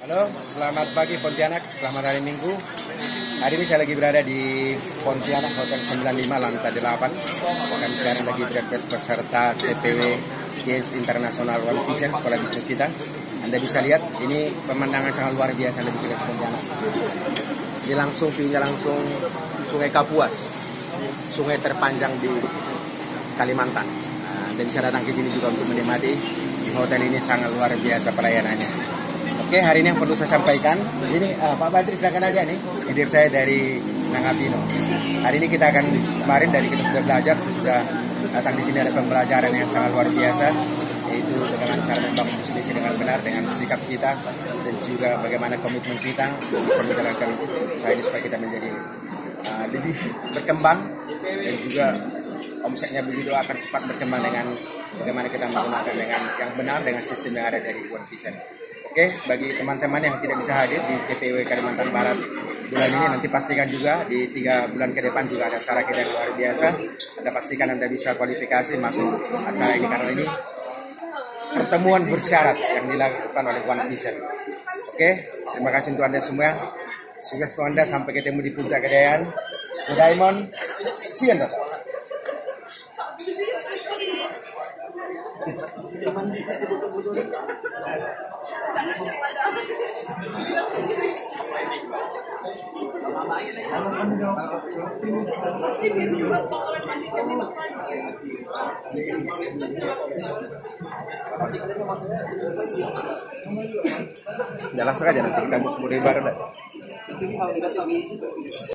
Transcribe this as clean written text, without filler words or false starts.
Halo, selamat pagi Pontianak, selamat hari Minggu. Hari ini saya lagi berada di Pontianak Hotel 95 lantai 8. Kami sekarang lagi breakfast peserta CPW Games Internasional One Vision, sekolah bisnis kita. Anda bisa lihat, ini pemandangan sangat luar biasa Anda bisa lihat di Pontianak. Ini langsung view-nya langsung Sungai Kapuas, sungai terpanjang di Kalimantan. Anda bisa datang ke sini juga untuk menikmati. Di hotel ini sangat luar biasa pelayanannya. Oke, hari ini yang perlu saya sampaikan, ini Pak Badri silakan aja nih, hadir saya dari Nangapino. Hari ini kita akan, kemarin dari kita sudah belajar, sudah datang di sini ada pembelajaran yang sangat luar biasa, yaitu bagaimana cara membangun bisnis dengan benar, dengan sikap kita, dan juga bagaimana komitmen kita bisa menjalankan usaha ini supaya kita menjadi lebih berkembang, dan juga omsetnya begitu akan cepat berkembang dengan bagaimana kita menggunakan dengan yang benar, dengan sistem yang ada dari One Vision. Oke, bagi teman-teman yang tidak bisa hadir di CPW Kalimantan Barat bulan ini, nanti pastikan juga di 3 bulan ke depan juga ada acara kita yang luar biasa. Anda pastikan Anda bisa kualifikasi masuk acara ini, karena ini pertemuan bersyarat yang dilakukan oleh One Vision. Oke, terima kasih untuk Anda semua. Sukses untuk Anda, sampai ketemu di puncak kejayaan. Diamond, see you later. Ya langsung aja nanti kita mulai bareng.